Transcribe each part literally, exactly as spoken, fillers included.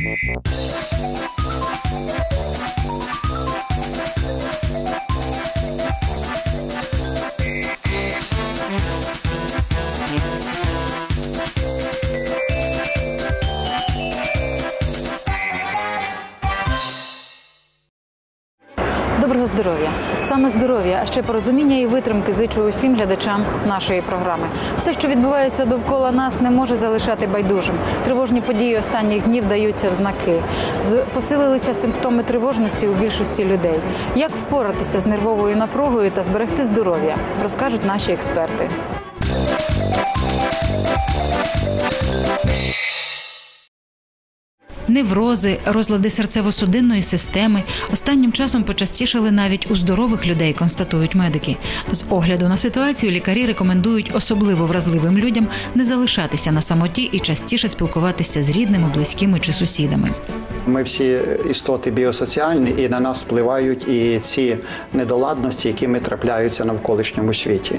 Доброго здоров'я! Саме здоров'я, а ще порозуміння і витримки зичу усім глядачам нашої програми. Все, що відбувається довкола нас, не може залишати байдужим. Тривожні події останніх днів даються в знаки. Посилилися симптоми тривожності у більшості людей. Як впоратися з нервовою напругою та зберегти здоров'я, розкажуть наші експерти. Неврози, розлади серцево-судинної системи останнім часом почастішали навіть у здорових людей, констатують медики. З огляду на ситуацію лікарі рекомендують особливо вразливим людям не залишатися на самоті і частіше спілкуватися з рідними, близькими чи сусідами. Ми всі істоти біосоціальні, і на нас впливають і ці недоладності, які ми трапляються на навколишньому світі.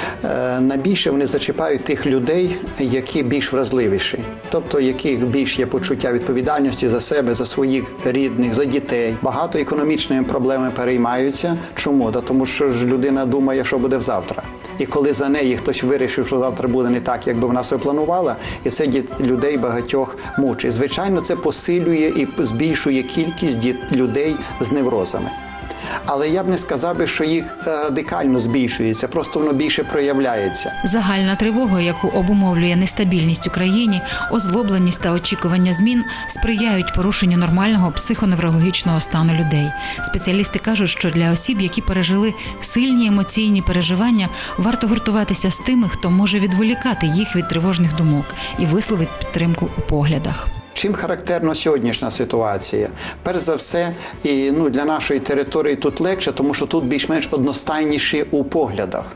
Найбільше вони зачіпають тих людей, які більш вразливіші, тобто яких більш є почуття відповідальності за себе, за своїх рідних, за дітей. Багато економічними проблемами переймаються. Чому? Тому що ж людина думає, що буде завтра. І коли за неї хтось вирішив, що завтра буде не так, як би вона собі планувала, і це людей багатьох мучить. Звичайно, це посилює і збільшує кількість людей з неврозами. Але я б не сказав би, що їх радикально збільшується, просто воно більше проявляється. Загальна тривога, яку обумовлює нестабільність у країні, озлобленість та очікування змін сприяють порушенню нормального психоневрологічного стану людей. Спеціалісти кажуть, що для осіб, які пережили сильні емоційні переживання, варто гуртуватися з тими, хто може відволікати їх від тривожних думок і висловить підтримку у поглядах. Чим характерна сьогоднішня ситуація? Перш за все, і ну, для нашої території тут легше, тому що тут більш-менш одностайніші у поглядах.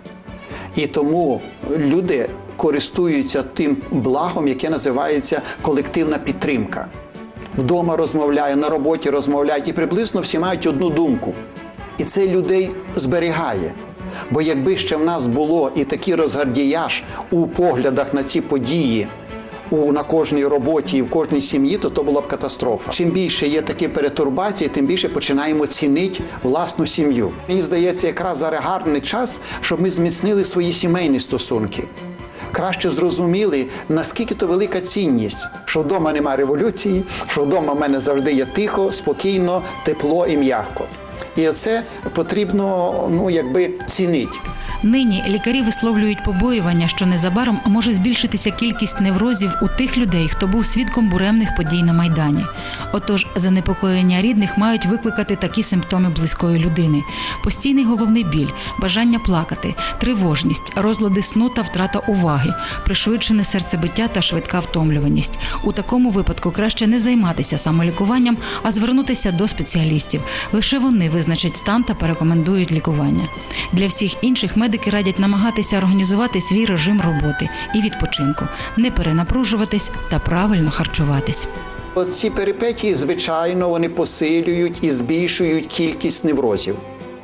І тому люди користуються тим благом, яке називається колективна підтримка. Вдома розмовляють, на роботі розмовляють, і приблизно всі мають одну думку. І це людей зберігає. Бо якби ще в нас було і такий розгардіяж у поглядах на ці події, на кожній роботі і в кожній сім'ї, то то була б катастрофа. Чим більше є такі перетурбації, тим більше починаємо цінити власну сім'ю. Мені здається, якраз зараз гарний час, щоб ми зміцнили свої сімейні стосунки. Краще зрозуміли, наскільки то велика цінність, що вдома немає революції, що вдома в мене завжди є тихо, спокійно, тепло і м'яко. І це потрібно, ну, якби цінити. Нині лікарі висловлюють побоювання, що незабаром може збільшитися кількість неврозів у тих людей, хто був свідком буремних подій на Майдані. Отож, занепокоєння рідних мають викликати такі симптоми близької людини. Постійний головний біль, бажання плакати, тривожність, розлади сну та втрата уваги, пришвидшене серцебиття та швидка втомлюваність. У такому випадку краще не займатися самолікуванням, а звернутися до спеціалістів. Лише вони визначать стан та порекомендують лікування. Для всіх інших медики радять намагатися організувати свій режим роботи і відпочинку, не перенапружуватись та правильно харчуватись. Ці перипетії, звичайно, вони посилюють і збільшують кількість неврозів.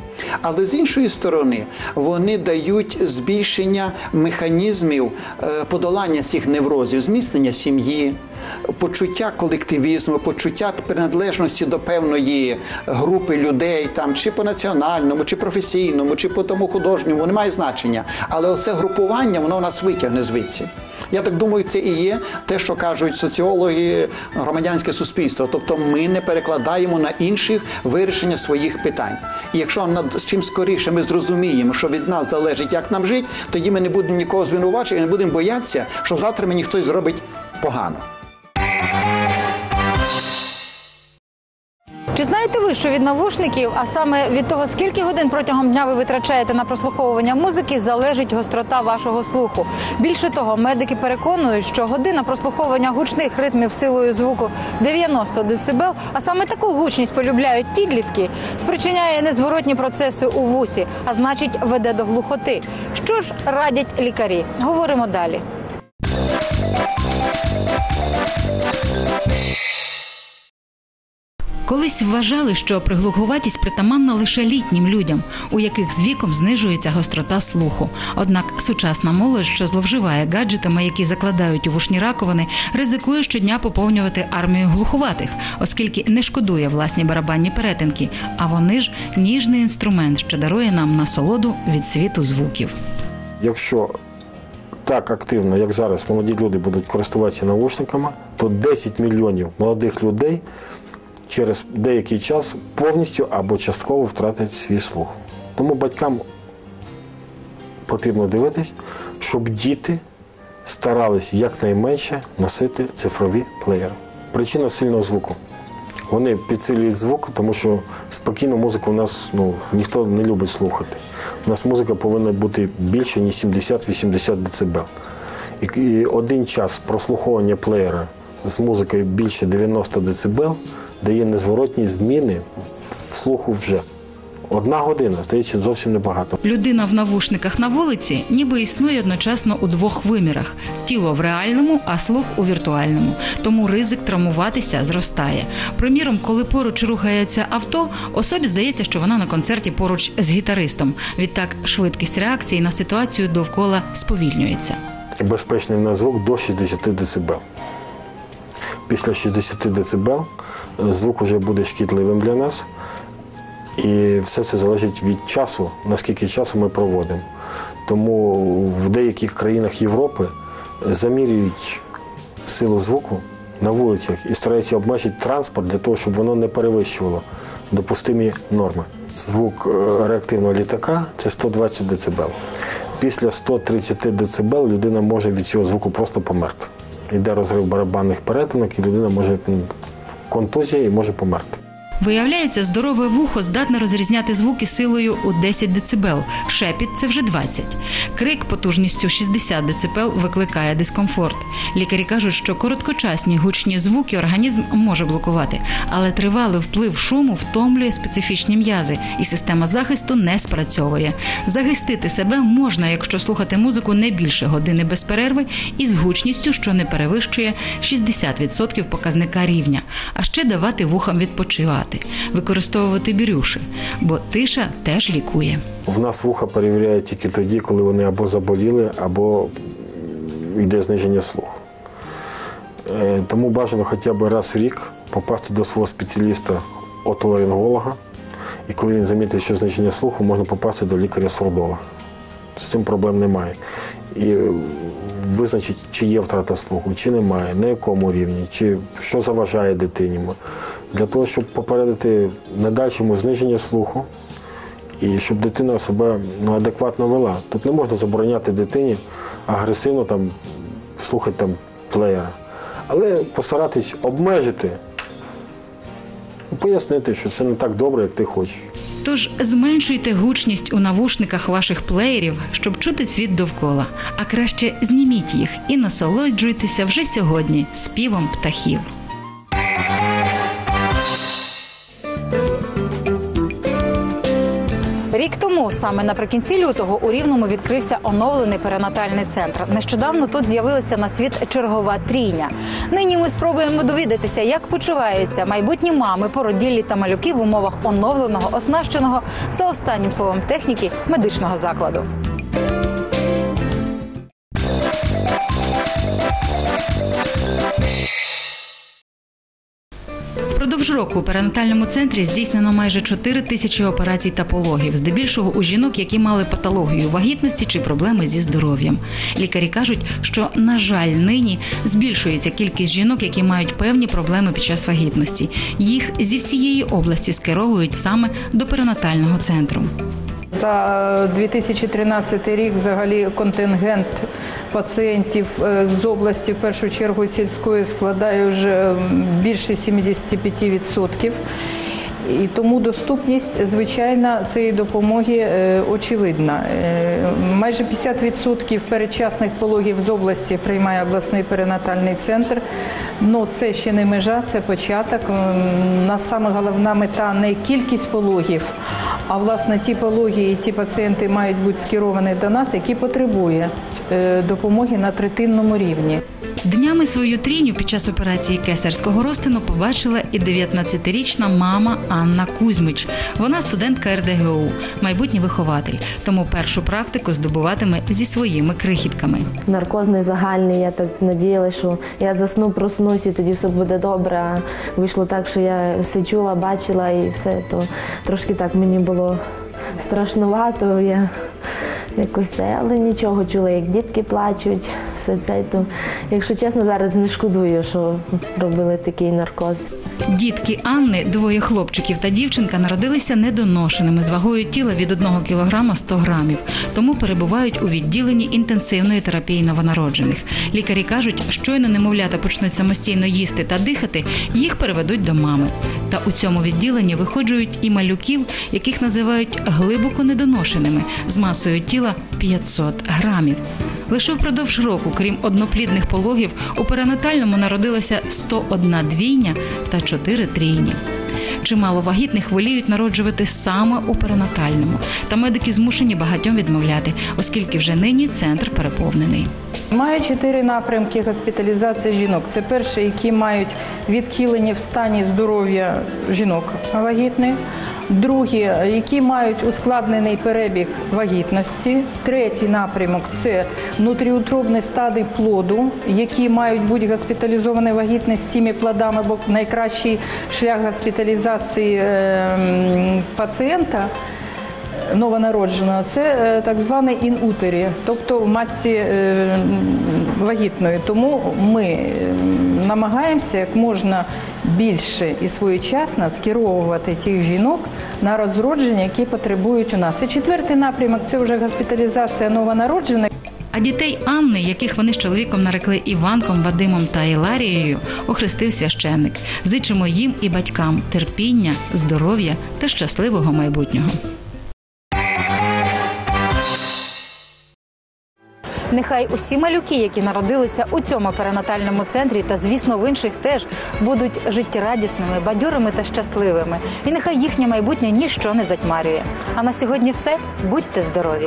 Але з іншої сторони, вони дають збільшення механізмів подолання цих неврозів, зміцнення сім'ї, почуття колективізму, почуття приналежності до певної групи людей, там, чи по національному, чи професійному, чи по тому художньому, немає значення. Але оце групування, воно нас витягне звідси. Я так думаю, це і є те, що кажуть соціологи, громадянське суспільство. Тобто ми не перекладаємо на інших вирішення своїх питань. І якщо над чим скоріше ми зрозуміємо, що від нас залежить, як нам жити, тоді ми не будемо нікого звинувачувати і не будемо боятися, що завтра мені хтось зробить погано. Чи знаєте ви, що від навушників, а саме від того, скільки годин протягом дня ви витрачаєте на прослуховування музики, залежить гострота вашого слуху? Більше того, медики переконують, що година прослуховування гучних ритмів силою звуку дев'яносто децибел, а саме таку гучність полюбляють підлітки, спричиняє незворотні процеси у вусі, а значить веде до глухоти. Що ж радять лікарі? Говоримо далі. Колись вважали, що приглухуватість притаманна лише літнім людям, у яких з віком знижується гострота слуху. Однак сучасна молодь, що зловживає гаджетами, які закладають у вушні раковини, ризикує щодня поповнювати армію глухуватих, оскільки не шкодує власні барабанні перетинки, а вони ж ніжний інструмент, що дарує нам насолоду від світу звуків. Якщо так активно, як зараз, молоді люди будуть користуватися навушниками, то десять мільйонів молодих людей через деякий час повністю або частково втратять свій слух. Тому батькам потрібно дивитись, щоб діти старались якнайменше носити цифрові плеєри. Причина сильного звуку. Вони підсилюють звук, тому що спокійну музику у нас ну, ніхто не любить слухати. У нас музика повинна бути більше, ніж сімдесят-вісімдесят децибел. І, і один час прослуховування плеєра з музикою більше дев'яносто децибел дає незворотні зміни в слуху вже. Одна година, здається, зовсім небагато. Людина в навушниках на вулиці ніби існує одночасно у двох вимірах – тіло в реальному, а слух у віртуальному. Тому ризик травмуватися зростає. Приміром, коли поруч рухається авто, особі здається, що вона на концерті поруч з гітаристом. Відтак швидкість реакції на ситуацію довкола сповільнюється. Безпечний в нас звук до шістдесят децибел. Після шістдесят децибел звук вже буде шкідливим для нас. І все це залежить від часу, наскільки часу ми проводимо. Тому в деяких країнах Європи замірюють силу звуку на вулицях і стараються обмежити транспорт для того, щоб воно не перевищувало допустимі норми. Звук реактивного літака – це сто двадцять децибел. Після ста тридцяти децибел людина може від цього звуку просто померти. Йде розрив барабанних перетинок, і людина може контузія і може померти. Виявляється, здорове вухо здатне розрізняти звуки силою у десять децибел. Шепіт – це вже двадцять. Крик потужністю шістдесят децибел викликає дискомфорт. Лікарі кажуть, що короткочасні гучні звуки організм може блокувати, але тривалий вплив шуму втомлює специфічні м'язи, і система захисту не спрацьовує. Захистити себе можна, якщо слухати музику не більше години без перерви і з гучністю, що не перевищує шістдесят відсотків показника рівня. А ще давати вухам відпочивати. Використовувати бірюши, бо тиша теж лікує. В нас вуха перевіряють тільки тоді, коли вони або заболіли, або йде зниження слуху. Тому бажано хоча б раз в рік попасти до свого спеціаліста отоларинголога, і коли він замітить, що зниження слуху, можна попасти до лікаря-сурдолога. З цим проблем немає. І визначить, чи є втрата слуху, чи немає, на якому рівні, чи що заважає дитині. Для того, щоб попередити надальшому зниження слуху і щоб дитина себе ну, адекватно вела. Тут не можна забороняти дитині агресивно там, слухати там, плеєра. Але постаратись обмежити, пояснити, що це не так добре, як ти хочеш. Тож зменшуйте гучність у навушниках ваших плеєрів, щоб чути світ довкола. А краще зніміть їх і насолоджуйтеся вже сьогодні співом птахів. Рік тому, саме наприкінці лютого, у Рівному відкрився оновлений перинатальний центр. Нещодавно тут з'явилася на світ чергова трійня. Нині ми спробуємо довідатися, як почуваються майбутні мами, породіллі та малюки в умовах оновленого, оснащеного, за останнім словом техніки, медичного закладу. Впродовж року у перинатальному центрі здійснено майже чотири тисячі операцій та пологів, здебільшого у жінок, які мали патологію вагітності чи проблеми зі здоров'ям. Лікарі кажуть, що, на жаль, нині збільшується кількість жінок, які мають певні проблеми під час вагітності. Їх зі всієї області скеровують саме до перинатального центру. За дві тисячі тринадцятий рік взагалі контингент пацієнтів з області, в першу чергу сільської, складає вже більше сімдесят п'ять відсотків. І тому доступність, звичайно, цієї допомоги очевидна. Майже п'ятдесят відсотків передчасних пологів з області приймає обласний перинатальний центр. Но це ще не межа, це початок. У нас саме головна мета не кількість пологів, а, власне, ті пологи і ті пацієнти мають бути скеровані до нас, які потребують е, допомоги на третинному рівні. Днями свою трійню під час операції кесарського розтину побачила і дев'ятнадцятирічна мама Анна Кузьмич. Вона студентка ер де ге у, майбутній вихователь, тому першу практику здобуватиме зі своїми крихітками. Наркоз не загальний, я так надіялася, що я засну, проснусь і тоді все буде добре. А вийшло так, що я все чула, бачила і все, то трошки так мені було страшнувато. Я якось це, але нічого, чула, як дітки плачуть, все це. То, якщо чесно, зараз не шкодую, що робили такий наркоз. Дітки Анни, двоє хлопчиків та дівчинка, народилися недоношеними з вагою тіла від одного кілограма сто грамів, тому перебувають у відділенні інтенсивної терапії новонароджених. Лікарі кажуть, щойно немовлята почнуть самостійно їсти та дихати, їх переведуть до мами. Та у цьому відділенні виходжують і малюків, яких називають глибоко недоношеними, з масою тіла п'ятсот грамів. Лише впродовж року, крім одноплідних пологів, у перинатальному народилося сто одна двійня та чотири трійні. Чимало вагітних воліють народжувати саме у перинатальному. Та медики змушені багатьом відмовляти, оскільки вже нині центр переповнений. Має чотири напрямки госпіталізації жінок. Це перші, які мають відхилення в стані здоров'я жінок вагітних. Другі, які мають ускладнений перебіг вагітності. Третій напрямок – це внутріутробні стадії плоду, які мають бути госпіталізовані вагітні з цими плодами, бо найкращий шлях госпіталізації пацієнта новонародженого – це так званий ін-утері, тобто в матці вагітної. Тому ми намагаємося як можна більше і своєчасно скеровувати тих жінок на розродження, які потребують у нас. І четвертий напрямок – це вже госпіталізація новонароджених. А дітей Анни, яких вони з чоловіком нарекли Іванком, Вадимом та Іларією, охрестив священник. Зичимо їм і батькам терпіння, здоров'я та щасливого майбутнього. Нехай усі малюки, які народилися у цьому перинатальному центрі та, звісно, в інших теж, будуть життєрадісними, бадьорими та щасливими. І нехай їхнє майбутнє ніщо не затьмарює. А на сьогодні все. Будьте здорові!